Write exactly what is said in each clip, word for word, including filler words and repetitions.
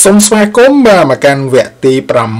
សូមស្វាគមន៍បាទមកកាន់វគ្គទី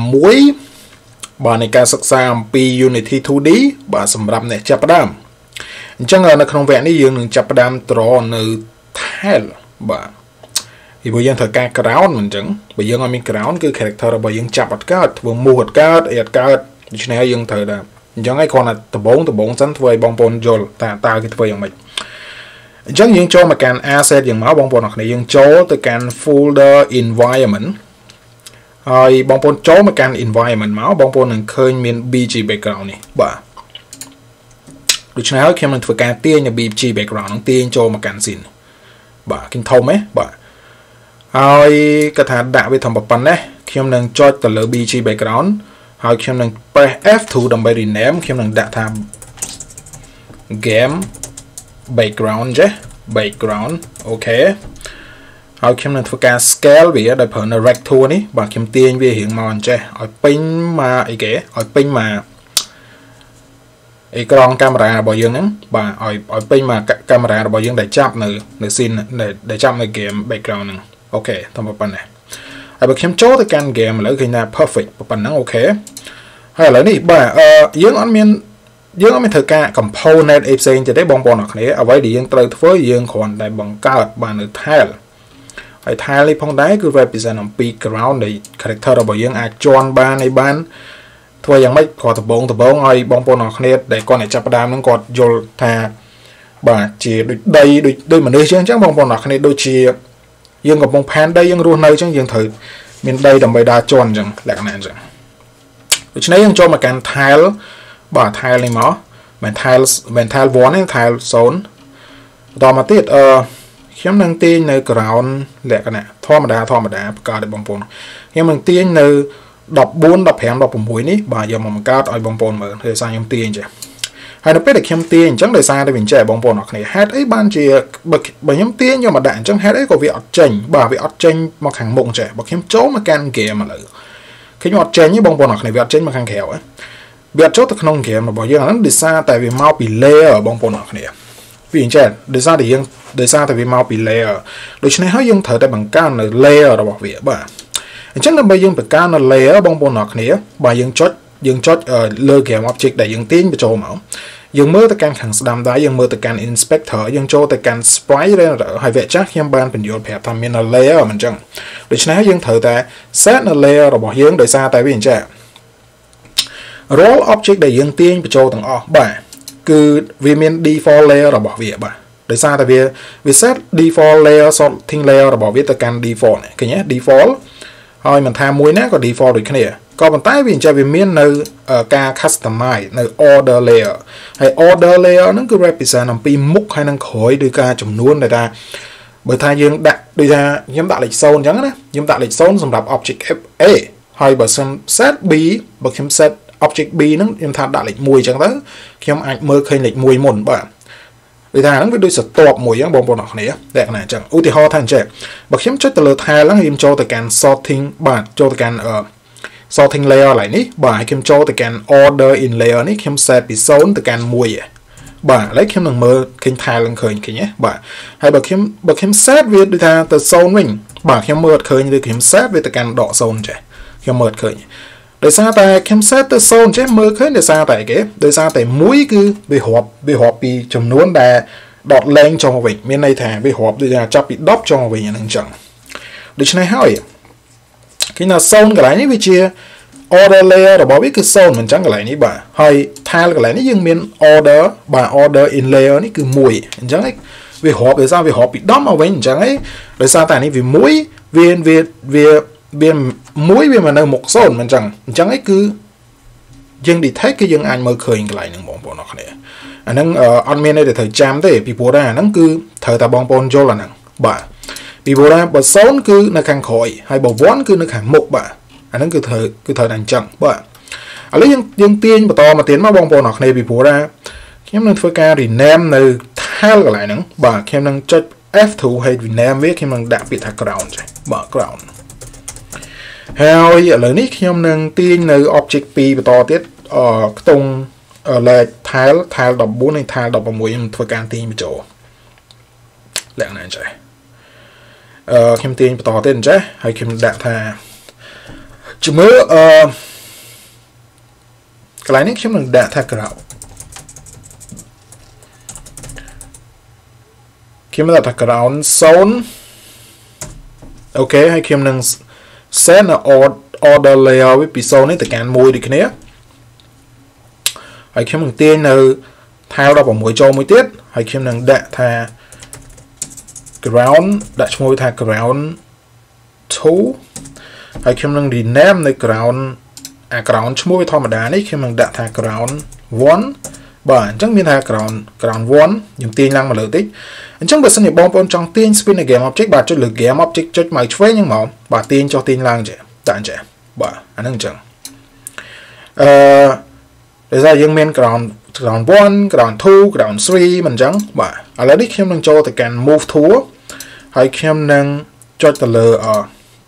6បាទនៃការសិក្សាអំពី Unity ทู ดี បាទសម្រាប់អ្នកចាប់ផ្ដើមអញ្ចឹងនៅក្នុងវគ្គនេះយើងនឹងចាប់ផ្ដើម draw នៅ tile បាទពីព្រោះយើងត្រូវការ ground មិនអញ្ចឹងបើយើងអត់មាន ground គឺ character របស់យើងចាប់អត់កើតធ្វើ move អត់កើតអីអត់កើតដូច្នេះយើងត្រូវដែរអញ្ចឹងឯងគ្រាន់តែដំបងដំបងសិនធ្វើឲ្យបងប្អូនយល់តើតើគេធ្វើយ៉ាងម៉េចអញ្ចឹងយើងចូលមកកាន់ asset យ៉ាងមកបងប្អូនអរគ្នាយើងចូលទៅកាន់ folder environment ហើយបងប្អូនចូលមកកាន់ environment មកបងប្អូននឹងឃើញមាន bê giê background នេះបាទដូច្នេះហើយខ្ញុំនឹងធ្វើការទាញនៅ bê giê background ហ្នឹងទាញចូលមកកាន់ scene បាទគិនធំហ៎បាទហើយគាត់ថាដាក់វាធំប៉ុណ្ណេះខ្ញុំនឹងចុចទៅលើ bê giê background ហើយខ្ញុំនឹង press F ทู ដើម្បី rename ខ្ញុំនឹងដាក់ថា game background ចេះ background អូខេហើយខ្ញុំនឹងធ្វើការ scale វាដោយប្រើនៅ rectangle នេះបាទខ្ញុំទាញវារៀងមកអញ្ចេះឲ្យពេញមកអីគេឲ្យពេញមកអេក្រង់កាមេរ៉ារបស់យើងហ្នឹងបាទឲ្យឲ្យពេញមកកាមេរ៉ារបស់យើងដែលចាប់នៅនៅ scene ដែលចាប់នៅ game background ហ្នឹងអូខេតាមប៉ុណ្ណេះហើយបើខ្ញុំចូលទៅកាន់ game ឥឡូវឃើញថា perfect ប៉ុណ្ណឹងអូខេហើយឥឡូវនេះបាទអឺយើងអត់មានយើងអត់មានធ្វើការ component អីផ្សេងទៀតទេបងប្អូនអរគ្នាអ្វីដែលយើងត្រូវធ្វើយើងគ្រាន់តែបង្កើតបាននៅ tile ហើយ tile នេះផងដែរគឺ represent អំពី ground នៃ character របស់យើងអាចជន់បានឯបានធ្វើយ៉ាងម៉េចគាត់ដបងដបងឲ្យបងប្អូនអរគ្នាដែលគាត់អ្នកចាប់ផ្ដើមហ្នឹងគាត់យល់ថាបាទជាដូចដីដូចដូចមនុស្សជាងអញ្ចឹងបងប្អូនអរគ្នាដូចជាយើងកំពុងផែនដីយើងរស់នៅអញ្ចឹងយើងត្រូវមានដីដើម្បីដើរជន់អញ្ចឹងលក្ខណៈអញ្ចឹងដូច្នេះយើងចូលមកកាន់ tile បាទ tile នេះមកមិន tile មិន tile one ទេ tile zone បន្តមកទៀតអឺខ្ញុំនឹងទាញនៅ ground លក្ខណៈធម្មតាធម្មតាបង្កើតឲ្យបងប្អូនខ្ញុំនឹងទាញនៅដប់បួន ដប់ប្រាំ ដប់ប្រាំមួយនេះបាទយកមកបង្កើតឲ្យបងប្អូនមើលដោយសារខ្ញុំទាញចេះហើយនៅពេលដែលខ្ញុំទាញអញ្ចឹងដោយសារតែវាចេះបងប្អូនអរគ្នាហេតុអីបានជាបើខ្ញុំទាញយកមកដាក់អញ្ចឹងហេតុអីក៏វាអត់ចេញបាទវាអត់ចេញមកខាងមុខចេះបើខ្ញុំចូលមកកាន់ game ឥឡូវឃើញអត់ចេញទេបងប្អូនអរគ្នាវាអត់ចេញមកខាងក្រៅហ៎វាអត់ចូលទៅក្នុង game របស់យើងហ្នឹងដោយសារតែវាមកពី layer បងប្អូនអរគ្នាវាអញ្ចឹងដោយសារតែយើងដោយសារតែវាមកពី layer ដូច្នេះហើយយើងត្រូវតែបង្កើននៅ layer របស់វាបាទអញ្ចឹងដើម្បីយើងបង្កើននៅ layer បងប្អូនអរគ្នាបាទយើងចុចយើងចុចលើ game object ដែលយើងទាញបញ្ចូលមកយើងមើលទៅកាន់ខាងស្ដាំដែរយើងមើលទៅកាន់ inspector យើងចូលទៅកាន់ sprite ហើយវគ្គចាស់ខ្ញុំបានបញ្យល់ប្រាប់ថាមាន layer មិនអញ្ចឹងដូច្នេះហើយយើងត្រូវតែ set នៅ layer របស់យើងដោយសារតែវាអញ្ចឹង roll object ដែលយើងទាញបញ្ចូលទាំងអស់បាទគឺវាមាន default layer របស់វាបាទដោយសារតែវាវា set default layer sorting layer របស់វាទៅកាន់ default ឃើញទេ default ហើយមិនថាមួយណាក៏ default ដូចគ្នាក៏ប៉ុន្តែវាអញ្ចឹងវាមាននៅការ customize នៅ order layer ហើយ order layer ហ្នឹងគឺ represent អំពីមុខហើយនឹងក្រោយដោយការចំនួនដែលថាបើថាយើងដាក់ដូចថាខ្ញុំដាក់លេខศูนย์អញ្ចឹងណាខ្ញុំដាក់លេខศูนย์សម្រាប់ object A ហើយបើខ្ញុំ set B បើខ្ញុំ set object B ហ្នឹងខ្ញុំថាដាក់លេខមួយអញ្ចឹងទៅខ្ញុំអាចមើលឃើញលេខមួយមុនបាទដូចថាហ្នឹងវាដូចស្ទាប់មួយអញ្ចឹងបងប្អូនអរគ្នាតែកណាអញ្ចឹងឧទាហរណ៍ថាអញ្ចឹងបើខ្ញុំចុចទៅលើ tile ហ្នឹងខ្ញុំចូលទៅកាន់ sorting បាទចូលទៅកាន់ sorting layer ឡើយនេះបាទខ្ញុំចូលទៅកាន់ order in layer នេះខ្ញុំ set ពីศูนย์ទៅកាន់មួយបាទឥឡូវខ្ញុំនឹងមើលឃើញ tile ឡើងឃើញឃើញទេបាទហើយបើខ្ញុំបើខ្ញុំ set វាដូចថាទៅศูนย์វិញបាទខ្ញុំមើលអត់ឃើញឬខ្ញុំ set វាទៅកាន់ដកศูนย์ចេះខ្ញុំមើលអត់ឃើញដោយសារតែខ្ញុំ set ទៅศูนย์ចេះមើលឃើញដោយសារតែគេដោយសារតែមួយគឺវារាប់វារាប់ពីចំនួនដែលដកលែងចុះមកវិញមានន័យថាវារាប់ដូចថាចាប់ពីដប់ចុះមកវិញអាហ្នឹងអញ្ចឹងដូច្នេះហើយគេថាศูนย์កន្លែងនេះវាជា order layer របស់វាគឺศูนย์មិនអញ្ចឹងកន្លែងនេះបាទហើយ tile កន្លែងនេះយើងមាន order បាទ order in layer នេះគឺមួយអញ្ចឹងវារាប់ដោយសារវារាប់ពីដប់មកវិញអញ្ចឹងឯងដោយសារតែនេះវាមួយវាវាវាវាមួយវាមកនៅមុខศูนย์មិនអញ្ចឹងអញ្ចឹងឯងគឺយើង detect គឺយើងអាចមើលឃើញកន្លែងហ្នឹងបងប្អូនអរគ្នាអាហ្នឹងអត់មានទេត្រូវចាំទេពីព្រោះថាអាហ្នឹងគឺត្រូវតែបងប្អូនយល់អាហ្នឹងបាទពីព្រោះថាបើศูนย์គឺនៅខាងក្រោយហើយបើoneគឺនៅខាងមុខបាទអាហ្នឹងគឺត្រូវគឺត្រូវតែអញ្ចឹងបាទឥឡូវយើងយើងទាញបន្តមកទៀតមកបងប្អូនអរគ្នាពីព្រោះថាខ្ញុំនឹងធ្វើការ rename នៅ tile កន្លែងហ្នឹងបាទខ្ញុំនឹងចុច F ทู ហើយ rename វាខ្ញុំនឹងដាក់ពាក្យថា ground ចេះបាទ ground ហើយឥឡូវនេះខ្ញុំនឹងទាញនៅ object ពីរបន្តទៀតអឺខ្ទង់លេខ tile tile ដប់បួននិង tile ដប់ប្រាំមួយខ្ញុំធ្វើការទាញបញ្ចូលលក្ខណៈអញ្ចឹងខ្ញុំទាញបន្តទៀតអញ្ចឹងហើយខ្ញុំដាក់ថាជំរឿអឺកន្លែងនេះខ្ញុំនឹងដាក់ថា ground ខ្ញុំដាក់ថា ground zone អូខេហើយខ្ញុំនឹង set order layer វាពី zone នេះទៅកាន់មួយដូចគ្នាហើយខ្ញុំនឹងទាញនៅ tile ដប់ប្រាំមួយចូលមួយទៀតហើយខ្ញុំនឹងដាក់ថា ground ដាក់ឈ្មោះថា ground two ហើយខ្ញុំនឹង rename នៅ ground អា ground ឈ្មោះវាធម្មតានេះខ្ញុំនឹងដាក់ថា ground one បាទអញ្ចឹងមានថា ground ground one ខ្ញុំទាញឡើងមកលើតិចអញ្ចឹងបើសិនជាបងប្អូនចង់ទាញ spin នៃ game object បាទចុចលើ game object ចុចមកឆ្វេងហ្នឹងមកបាទទាញចុះទាញឡើងចេះតែអញ្ចឹងបាទអាហ្នឹងអញ្ចឹងអឺដោយសារយើងមាន ground ground one ground two ground three មិនអញ្ចឹងបាទឥឡូវនេះខ្ញុំនឹងចូលទៅកាន់ move tool ហើយខ្ញុំនឹងចុចទៅលើអឺ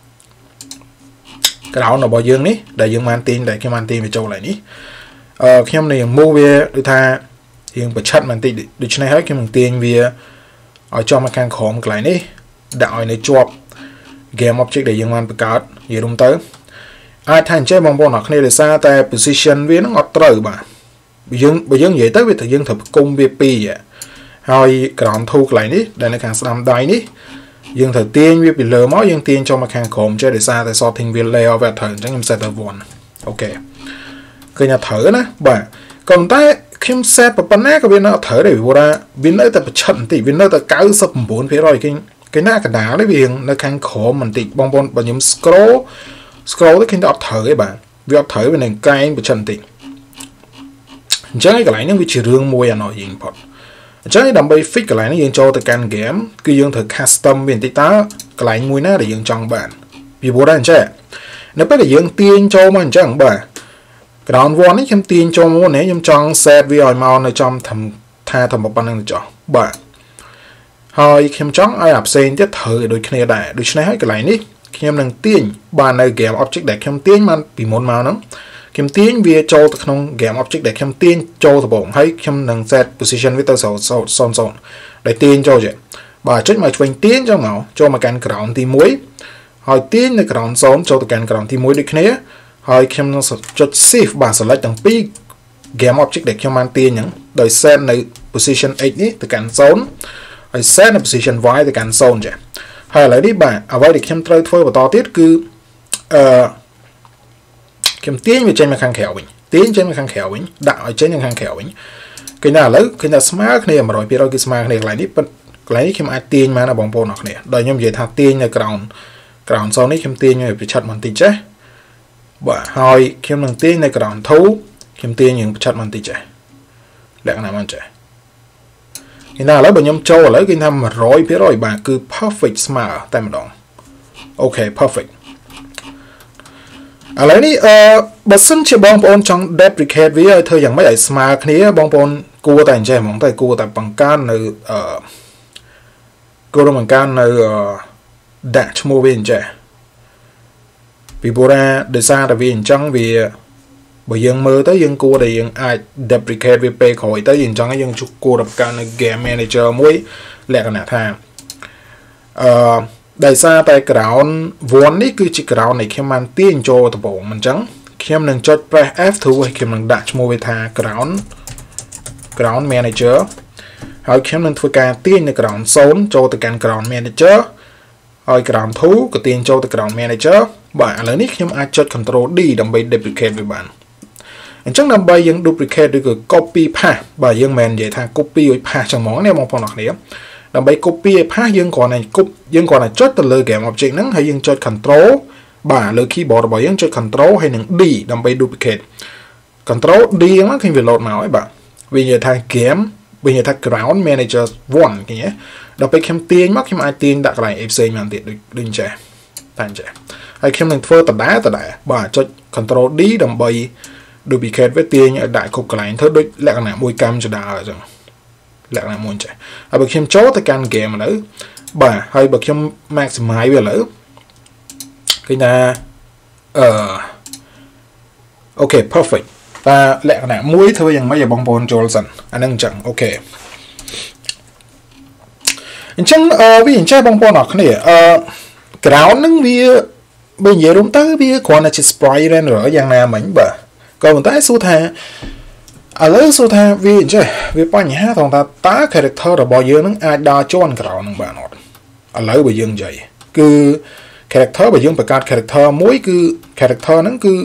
ground របស់យើងនេះដែលយើងបានទាញដែលខ្ញុំបានទាញវាចូលឡើងនេះអឺខ្ញុំនឹង move វាដូចថាយើងបញ្ឆិតបន្តិចដូច្នេះហើយខ្ញុំនឹងទាញវាឲ្យចំមកខាងក្រោមកន្លែងនេះដាក់ឲ្យនៅជាប់ game object ដែលយើងបានបង្កើតនិយាយរួមទៅអាចថាអញ្ចឹងបងប្អូនអរគ្នាដោយសារតែ position វានឹងអត់ត្រូវបាទបើយើងបើយើងនិយាយទៅវាទៅយើងត្រូវគុំវាពីរហើយ ground two កន្លែងនេះដែលនៅខាងស្ដាំដៃនេះយើងត្រូវទាញវាពីលើមកយើងទាញចូលមកខាងក្រោមចេះដោយសារតែ sorting វា layer វាត្រូវអញ្ចឹងខ្ញុំ set ទៅoneអូខេឃើញថាត្រូវណាបាទក៏ប៉ុន្តែខ្ញុំ set ប៉ុណ្ណាក៏វានៅអត់ត្រូវដែរព្រោះថាវានៅតែប្រឆិតបន្តិចវានៅតែ ninety-nine percent គេគេណាកណ្ដាលនេះវានៅខាងក្រោមបន្តិចបងប្អូនបើខ្ញុំ scroll scroll ទៅឃើញតែអត់ត្រូវទេបាទវាអត់ត្រូវវានឹងកែងប្រឆិតបន្តិចអញ្ចឹងឯកន្លែងហ្នឹងវាជារឿងមួយអាណោះយើងផុតអញ្ចឹងដើម្បី fix កន្លែងនេះយើងចូលទៅកាន់ game គឺយើងត្រូវ custom វាបន្តិចតើកន្លែងមួយណាដែលយើងចង់បានពីព្រោះដែរអញ្ចឹងនៅពេលដែលយើងទាញចូលមកអញ្ចឹងបាទ ground one នេះខ្ញុំទាញចូលមកនេះខ្ញុំចង់ set វាឲ្យមកនៅចំថាថាប៉ុណ្្នឹងទៅចុះបាទហើយខ្ញុំចង់ឲ្យអាផ្សេងទៀតត្រូវឲ្យដូចគ្នាដែរដូច្នេះហើយកន្លែងនេះខ្ញុំនឹងទាញបាននៅ game object ដែលខ្ញុំទាញបានពីមុនមកហ្នឹងខ្ញុំទាញវាចូលទៅក្នុង game object ដែលខ្ញុំទាញចូលដំបូងហើយខ្ញុំនឹង set position វាទៅzone zone ដែលទាញចូលចេះបាទចុចមកឆ្វេងទាញចូលមកចូលមកកាន់ ground ទីoneហើយទាញនៅ ground zone ចូលទៅកាន់ ground ទីoneដូចគ្នាហើយខ្ញុំនឹងចុច shift បាទ select ទាំងពីរ game object ដែលខ្ញុំបានទាញហ្នឹងដោយ set នៅ position x នេះទៅកាន់ zone ហើយ set នៅ position y ទៅកាន់ zone ចេះហើយឥឡូវនេះបាទអ្វីដែលខ្ញុំត្រូវធ្វើបន្តទៀតគឺអឺខ្ញុំទាញវាចេញមកខាងក្រៅវិញទាញចេញមកខាងក្រៅវិញដាក់ឲ្យចេញមកខាងក្រៅវិញឃើញថាឥឡូវឃើញថាស្មើគ្នា one hundred percent គឺស្មើគ្នាកន្លែងនេះប៉ុន្តែកន្លែងនេះខ្ញុំអាចទាញបានណាបងប្អូនអរគ្នាដោយខ្ញុំនិយាយថាទាញនៅ ground ground zone នេះខ្ញុំទាញឲ្យប្រឆិតបន្តិចចេះបាទហើយខ្ញុំនឹងទាញនៅ ground two ខ្ញុំទាញយើងប្រឆិតបន្តិចចេះលក្ខណៈមកចេះគេណាឥឡូវបើខ្ញុំចូលឥឡូវគេថា one hundred percent បាទគឺ perfect ស្មើតែម្ដងអូខេ perfect ឥឡូវនេះអឺបើសិនជាបងប្អូនចង់ duplicate វាឲ្យធ្វើយ៉ាងម៉េចឲ្យស្មើគ្នាបងប្អូនគួរតែអញ្ចឹងហ្មងតែគួរតែបង្កើននៅអឺគួរតែបង្កើននៅដាក់ឈ្មោះវាអញ្ចឹងពីព្រោះថាដោយសារតែវាអញ្ចឹងវាបើយើងមើលទៅយើងគួរតែយើងអាច duplicate វាពេលក្រោយទៅយើងចង់ឲ្យយើងគួរតែបង្កើននៅ game manager មួយលក្ខណៈថាអឺដោយសារតែ ground one នេះគឺជា ground នៃខ្ញុំបានទាញចូលដំបូងមិនអញ្ចឹងខ្ញុំនឹងចុច press F two ហើយខ្ញុំនឹងដាក់ឈ្មោះវាថា ground ground manager ហើយខ្ញុំនឹងធ្វើការទាញនៅ ground zone ចូលទៅកាន់ ground manager ហើយ ground two ក៏ទាញចូលទៅ ground manager បាទឥឡូវនេះខ្ញុំអាចចុច control D ដើម្បី duplicate វាបានអញ្ចឹងដើម្បីយើង duplicate ឬក៏ copy path បាទយើងមិននិយាយថា copy ឲ្យ path ចឹងហ្មងណាបងប្អូនអរគ្នាដើម្បី copy ឲ្យ path យើងគ្រាន់តែ copy យើងគ្រាន់តែចុចទៅលើ game object ហ្នឹងហើយយើងចុច control បាទលើ keyboard របស់យើងចុច control ហើយនឹង D ដើម្បី duplicate control D ហ្នឹងឃើញវា load មកហើយបាទវានិយាយថា game វានិយាយថា ground manager one ឃើញទេដល់ពេលខ្ញុំទាញមកខ្ញុំអាចទាញដាក់កន្លែង ផ្សេងមកទៀតដូចដូចចេះតែចេះហើយខ្ញុំនឹងធ្វើដដែលដដែលបាទចុច control D ដើម្បី duplicate វាទាញឲ្យដាក់គ្រប់កន្លែងធ្វើដូចលក្ខណៈមួយកម្មចដាអញ្ចឹងលក្ខណៈមួយចេះហើយបើខ្ញុំចូលទៅកាន់ game ឥឡូវបាទហើយបើខ្ញុំ maximize វាឥឡូវឃើញថាអឺអូខេ perfect តែលក្ខណៈមួយធ្វើយ៉ាងម៉េចឲ្យបងប្អូនចូលសិនអាហ្នឹងអញ្ចឹងអូខេអញ្ចឹងអឺវាអញ្ចឹងបងប្អូនអរគ្នាអឺ ground nâng vì bây giờ đúng tới vì còn là chỉ sprite lên rồi dạng nào mình bà còn tới số thà ở lấy số thà vì chứ vì bao nhiêu thằng ta tá character là bao nhiêu nâng ai đa cho anh ground nâng bà nó ở lấy bây giờ vậy cứ character bây giờ phải cắt character mỗi cứ character nâng cứ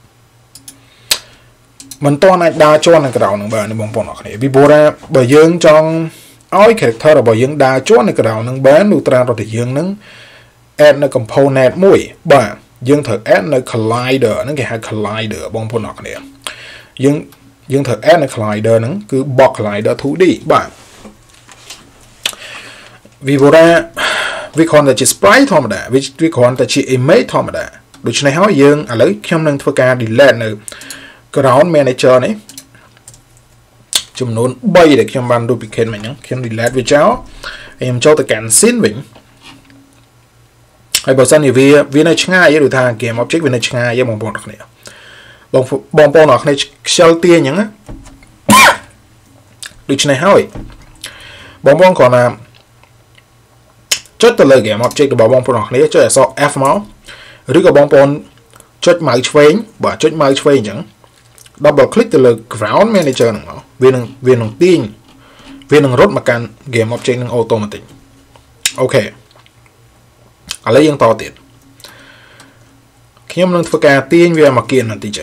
mình toàn ai đa cho anh ground nâng bà nó bằng phong này vì bố ra bây giờ trong ai character là bao nhiêu đa cho anh ground nâng bán đủ tra rồi thì dương nâng add នៅ component មួយបាទយើងត្រូវ add នៅ collider ហ្នឹងគេហៅ collider បងប្អូនអរគ្នាយើងយើងត្រូវ add នៅ collider ហ្នឹងគឺ box collider ทู ดี បាទវាបូរ៉ាវាគ្រាន់តែជា sprite ធម្មតាវាវាគ្រាន់តែជា image ធម្មតាដូច្នេះហើយយើងឥឡូវខ្ញុំនឹងធ្វើការ delete នៅ ground manager នេះចំនួន 3 ដែលខ្ញុំបាន duplicate មកហ្នឹងខ្ញុំ delete វាចោលហើយខ្ញុំចូលទៅកាន់ scene វិញហើយបើសិនជាវាវានៅឆ្ងាយឬថា game object វានៅឆ្ងាយបងប្អូនអរគ្នាបងបងប្អូនអរគ្នាខ្ជិលទាអញ្ចឹងណាដូច្នេះហើយបងប្អូនគ្រាន់តែចុចទៅលើ game object របស់បងប្អូនអរគ្នាចុចអក្សរ F មកឬក៏បងប្អូនចុច mouse ឆ្វេងបាទចុច mouse ឆ្វេងអញ្ចឹង double click ទៅលើ ground manager ហ្នឹងមកវានឹងវានឹងទាញវានឹងរត់មកកាន់ game object នឹង automatic អូខេឥឡូវយើងតទៀតខ្ញុំនឹងធ្វើការទាញវាមកគៀនបន្តិចចា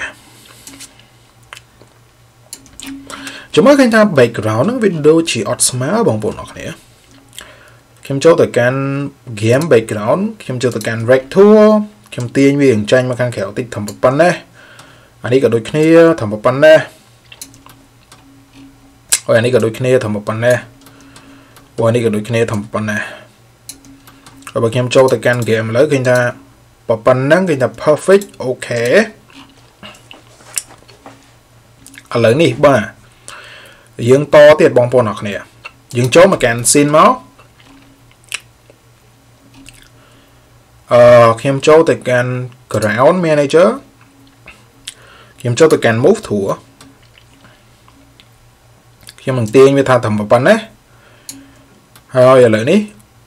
ជាមួយឃើញថា background ហ្នឹងវាដូចជាអត់ស្មើបងប្អូនអរគ្នាខ្ញុំចូលទៅកាន់ game background ខ្ញុំចូលទៅកាន់ rectangle ខ្ញុំទាញវាចាញ់មកខាងក្រៅតិចធំប៉ុណ្ណេះអានេះក៏ដូចគ្នាធំប៉ុណ្ណេះហើយអានេះក៏ដូចគ្នាធំប៉ុណ្ណេះហើយអានេះក៏ដូចគ្នាធំប៉ុណ្ណេះបើខ្ញុំចូលទៅកាន់ game ឥឡូវឃើញថាប៉ុណ្ណឹងឃើញថា perfect អូខេឥឡូវនេះបាទយើងតទៀតបងប្អូនអរគ្នាយើងចូលមកកាន់ scene មកអឺខ្ញុំចូលទៅកាន់ ground manager ខ្ញុំចូលទៅកាន់ move tool ខ្ញុំនឹងទាញវាថាត្រឹមប៉ុណ្ណេះហើយឥឡូវនេះ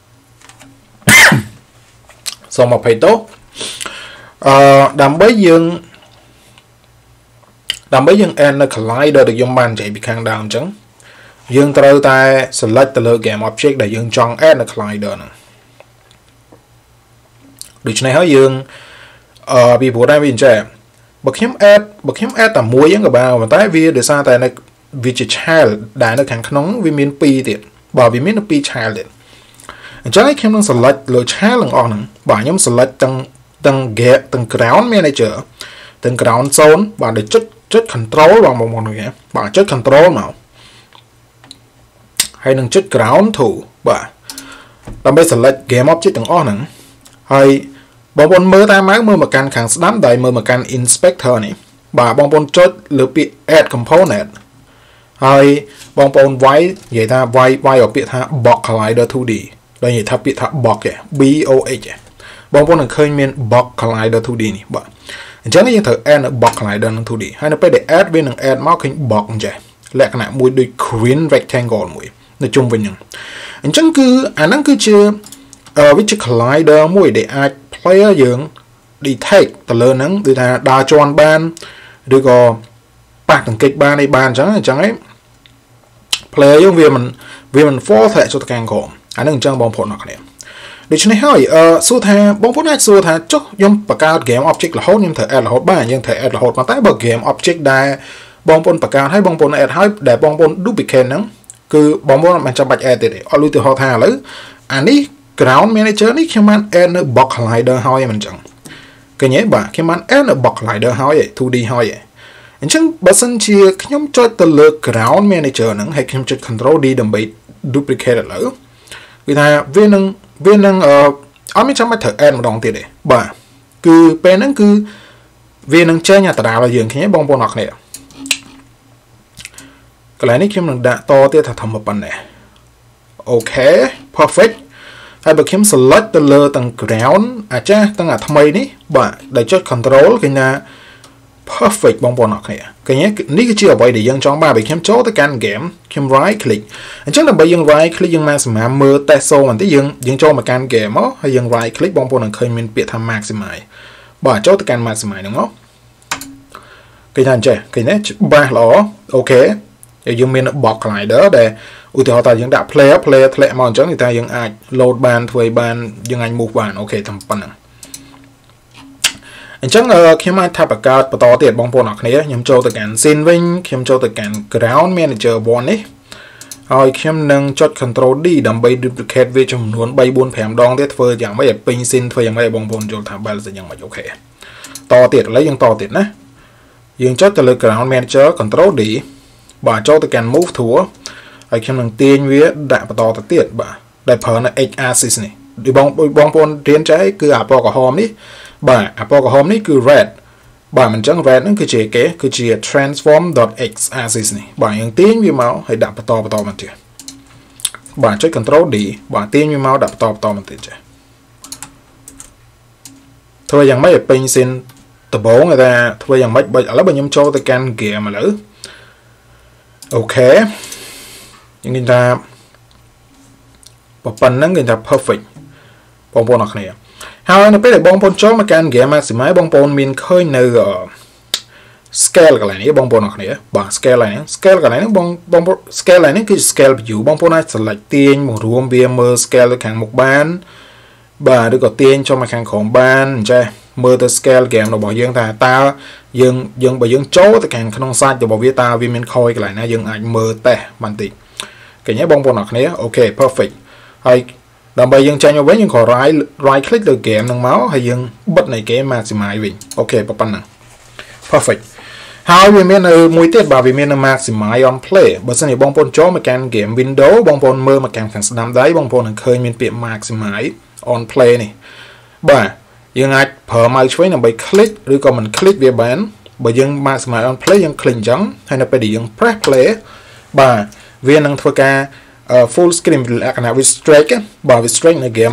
សូមអភ័យទោសអឺដើម្បីយើងដើម្បីយើង add នៅ collider ដែលខ្ញុំបាននិយាយពីខាងដើមអញ្ចឹងយើងត្រូវតែ select ទៅលើ game object ដែលយើងចង់ add នៅ collider ហ្នឹងដូច្នេះហើយយើងអឺពីព្រោះដែរវាអញ្ចឹងបើខ្ញុំ add បើខ្ញុំ add តែមួយហ្នឹងក៏បានប៉ុន្តែវាដោយសារតែនៅវាជា child ដែលនៅខាងក្នុងវាមានពីរទៀតបើវាមានពីរ child ទៀតអញ្ចឹងខ្ញុំនឹង select លើ child ទាំងអស់ហ្នឹងបាទខ្ញុំ select ទាំងទាំង get ទាំង ground manager ទាំង ground zone បាទដូចចុចចុច control បងបងប្អូនគេបាទចុច control មកហើយនឹងចុច ground tool បាទដើម្បី select game object ទាំងអស់ហ្នឹងហើយបងប្អូនមើលតាមមកមើលមកកាន់ខាងស្ដាំដោយមើលមកកាន់ inspector នេះបាទបងប្អូនចុចលើពាក្យ add component ហើយបងប្អូនវាយនិយាយថាវាយវាយឲ្យពាក្យថា box collider ทู ดี ដោយនិយាយថាពាក្យថា box ឯ B O X ឯបងប្អូននឹងឃើញមាន box collider ทู ดี នេះបាទអញ្ចឹងយើងត្រូវ add នៅ box collider នឹង ทู ดี ហើយនៅពេលដែល add វានឹង add មកឃើញ box អញ្ចឹងលក្ខណៈមួយដូច green rectangle មួយនៅជុំវិញហ្នឹងអញ្ចឹងគឺអាហ្នឹងគឺជាវាជា collider មួយដែលអាច player យើង detect ទៅលើហ្នឹងដូចថាដើរជាន់បានឬក៏ប៉ះទង្គិចបានឯបានអញ្ចឹងអញ្ចឹងឯង player យើងវាមិនវាមិន fall ធ្លាក់ចូលទៅខាងក្រោមអាហ្នឹងអញ្ចឹងបងប្អូនអរគ្នាដូច្នេះហើយអឺសួរថាបងប្អូនអាចសួរថាចុះខ្ញុំបង្កើត game object រហូតខ្ញុំត្រូវ add រហូតបានយើងត្រូវ add រហូតប៉ុន្តែបើ game object ដែលបងប្អូនបង្កើតហើយបងប្អូន add ហើយដែលបងប្អូន duplicate ហ្នឹងគឺបងប្អូនមិនចាំបាច់ add ទេអត់លុយទៅហៅថាឥឡូវអានេះ ground manager នេះខ្ញុំបាន add នៅ box collider ហើយមិនអញ្ចឹងឃើញទេបាទខ្ញុំបាន add នៅ box collider ហើយ ทู ดี ហើយអញ្ចឹងបើសិនជាខ្ញុំចុចទៅលើ ground manager ហ្នឹងហើយខ្ញុំចុច control D ដើម្បី duplicate ឥឡូវគឺថាវានឹងវានឹងអឺអត់មានចាំបាច់ត្រូវ add ម្ដងទៀតទេបាទគឺពេលហ្នឹងគឺវានឹងចេញអត្រារបស់យើងឃើញទេបងប្អូនអរគ្នាកន្លែងនេះខ្ញុំនឹងដាក់តទៀតថាធំប៉ុណ្ណេះអូខេ perfect ហើយបើខ្ញុំ select ទៅលើទាំង ground អាចាស់ទាំងអាថ្មីនេះបាទដែលចុច control ឃើញថា perfect បងប្អូនអរគ្នាឃើញនេះគឺជាអ្វីដែលយើងចង់បានបើខ្ញុំចូលទៅកាន់ game ខ្ញុំ right click អញ្ចឹងដើម្បីយើង right click យើងមកសម្រាប់មើល test zone បន្តិចយើងយើងចូលមកកាន់ game មកហើយយើង right click បងប្អូននឹងឃើញមានពាក្យថា maximize បាទចូលទៅកាន់ maximize ហ្នឹងមកឃើញថាអញ្ចឹងឃើញទេច្បាស់ល្អអូខេយើងមាន box slider ដែលឧទាហរណ៍ថាយើងដាក់ player player ធ្លាក់មកអញ្ចឹងគឺថាយើងអាច load បានធ្វើឲ្យបានយើងអាច move បានអូខេតែប៉ុណ្ណឹងអញ្ចឹងខ្ញុំអាចថាបង្កើតបន្តទៀតបងប្អូនអរគ្នាខ្ញុំចូលទៅកាន់ scene វិញខ្ញុំចូលទៅកាន់ ground manager one នេះហើយខ្ញុំនឹងចុច control D ដើម្បី duplicate វាចំនួនthree four fiveដងទៀតធ្វើយ៉ាងម៉េចឲ្យពេញ scene ធ្វើយ៉ាងម៉េចឲ្យបងប្អូនយល់ថា balance យ៉ាងម៉េចអូខេតទៀតឥឡូវយើងតទៀតណាយើងចុចទៅលើ ground manager control D បាទចូលទៅកាន់ move tool ហើយខ្ញុំនឹងទាញវាដាក់បន្តទៅទៀតបាទដែលប្រើនៅ X axis នេះដូចបងបងប្អូនរៀនចេះគឺអាពណ៌ក្រហមនេះបាទអាពណ៌ក្រហមនេះគឺ red បាទមិនចឹង red ហ្នឹងគឺជាគេគឺជា transform.x axis នេះបាទយើងទាញវាមកហើយដាក់បន្តបន្តមកទៀតបាទចុច control D បាទទាញវាមកដាក់បន្តបន្តមកទៀតចេះធ្វើយ៉ាងម៉េចឲ្យពេញ scene ដំបូងគេថាធ្វើយ៉ាងម៉េចបើឥឡូវបើខ្ញុំចូលទៅកាន់ game ឥឡូវអូខេយើងនិយាយថាប៉ុណ្ណឹងគេថា perfect បងប្អូនអរគ្នាហើយនៅពេលដែលបងប្អូនចូលមកកាន់ game maximize បងប្អូនមានឃើញនៅ scale កន្លែងនេះបងប្អូនអរគ្នាបាទ scale ហ្នឹង scale កន្លែងហ្នឹងបងបង scale ហ្នឹងគឺ scale view បងប្អូនអាច select ទាញមករួមវាមើល scale ទៅខាងមុខបានបាទឬក៏ទាញចូលមកខាងក្រោមបានអញ្ចេះមើលទៅ scale game របស់យើងថាតើយើងយើងបើយើងចូលទៅខាងក្នុង site របស់វាតើវាមានខយកន្លែងណាយើងអាចមើលតេស្តបន្តិចឃើញទេបងប្អូនអរគ្នាអូខេ perfect ហើយដើម្បីយើងចាញ់មកវិញយើងក៏ right right click លើ game ហ្នឹងមកហើយយើងបិទនៃ game maximize វិញអូខេប៉ុណ្ណឹង perfect ហើយវាមាននៅមួយទៀតបាទវាមាននៅ maximize on play បើសិនជាបងប្អូនចូលមកកាន់ game window បងប្អូនមើលមកកាន់ខាងស្ដាំដៃបងប្អូននឹងឃើញមានពាក្យ maximize on play នេះបាទយើងអាចប្រើ mouse ឆ្វេងដើម្បី click ឬក៏មិន click វាបានបើយើង maximize on play យើង click អញ្ចឹងហើយនៅពេលដែលយើង press play បាទវានឹងធ្វើការ full screen លក្ខណៈ restrict បាទ restrict នៅ game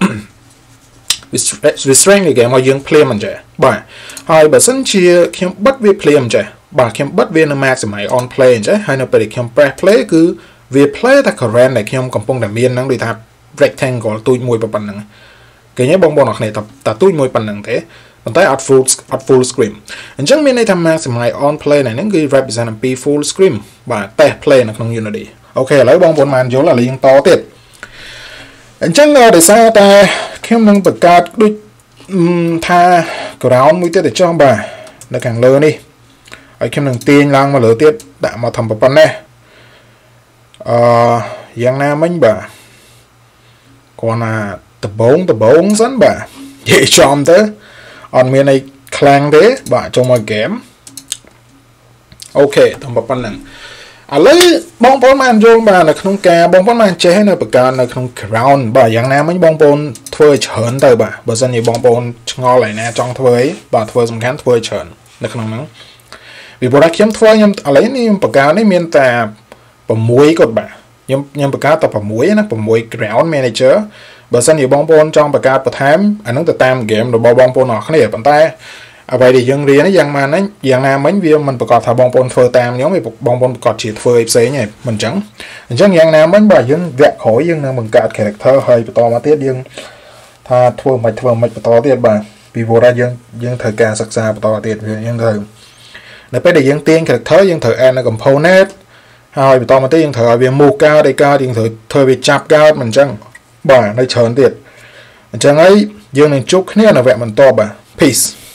restrict នៅ game ឲ្យយើងភ្លាមអញ្ចឹងបាទហើយបើសិនជាខ្ញុំបិទវាភ្លាមអញ្ចឹងបាទខ្ញុំបិទវានៅ maximize on play អញ្ចឹងហើយនៅពេលដែលខ្ញុំ press play គឺវា play តែ current ដែលខ្ញុំកំពុងតែមានហ្នឹងដូចថា rectangle ទូចមួយប៉ុណ្ណឹងគេញ៉េបងប្អូនអរគ្នាតែទូចមួយប៉ុណ្ណឹងទេប៉ុន្តែអត់ full អត់ full screen អញ្ចឹងមានន័យថា maximize on play ហ្នឹងគឺ represent អំពី full screen បាទ test play នៅក្នុង Unity អូខេឥឡូវបងប្អូនបានយល់ឥឡូវយើងតទៀតអញ្ចឹងដោយសារតែខ្ញុំនឹងបង្កើតដូចថា ground មួយទៀតទៅចុះបាទនៅខាងលើនេះហើយខ្ញុំនឹងទាញឡើងមកលើទៀតដាក់មកធំប៉ុណ្ណេះអឺយ៉ាងណាមិញបាទគាត់ណាដបងដបងសិនបាទនិយាយចំទៅអត់មានអីខ្លាំងទេបាទចូលមក game អូខេតែប៉ុណ្្នឹងឥឡូវបងប្អូនបានយល់បាទនៅក្នុងការបងប្អូនបានចេះនៅបង្កើតនៅក្នុង ground បាទយ៉ាងណាមិញបងប្អូនធ្វើឲ្យច្រើនទៅបាទបើសិនជាបងប្អូនឆ្ងល់ឯណាចង់ធ្វើអីបាទធ្វើសំខាន់ធ្វើឲ្យច្រើននៅក្នុងហ្នឹងពីព្រោះខ្ញុំធ្វើខ្ញុំឥឡូវនេះខ្ញុំបង្កើតនេះមានតែsixគាត់បាទខ្ញុំខ្ញុំបង្កើតតែsixណាsix ground manager បើសិនជាបងប្អូនចង់បង្កើតបន្ថែមអានឹងទៅតាម game របស់បងប្អូនអរគ្នាប៉ុន្តែអ្វីដែលយើងរៀននេះយ៉ាងម៉ានហ្នឹងយ៉ាងណាមិញវាមិនប្រកាសថាបងប្អូនធ្វើតាមខ្ញុំទេបងប្អូនប្រកាសជាធ្វើឲ្យផ្សេងទេមិនអញ្ចឹងអញ្ចឹងយ៉ាងណាមិញបាទយើងវគ្គក្រោយយើងនឹងបង្កើត character ហើយបន្តមកទៀតយើងថាធ្វើមិនធ្វើមិនបន្តទៀតបាទពីព្រោះថាយើងយើងត្រូវការសិក្សាបន្តទៀតយើងត្រូវនៅពេលដែលយើងទាញ character យើងត្រូវ add នៅ component ហើយបន្តមកទៀតយើងត្រូវឲ្យវា move កើតឯកើតយើងត្រូវធ្វើវាចាប់កើតមិនអញ្ចឹងបាទនៅច្រើនទៀតអញ្ចឹងហើយយើងនឹងជួបគ្នានៅវគ្គបន្តបាទ peace